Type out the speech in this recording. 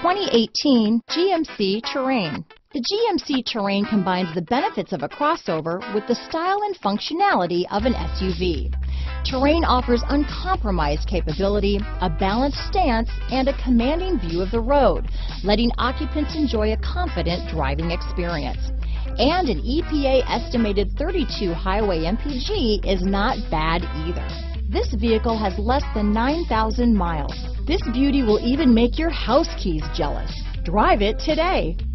2018 GMC Terrain. The GMC Terrain combines the benefits of a crossover with the style and functionality of an SUV. Terrain offers uncompromised capability, a balanced stance, and a commanding view of the road, letting occupants enjoy a confident driving experience. And an EPA estimated 32 highway MPG is not bad either. This vehicle has less than 9,000 miles. This beauty will even make your house keys jealous. Drive it today.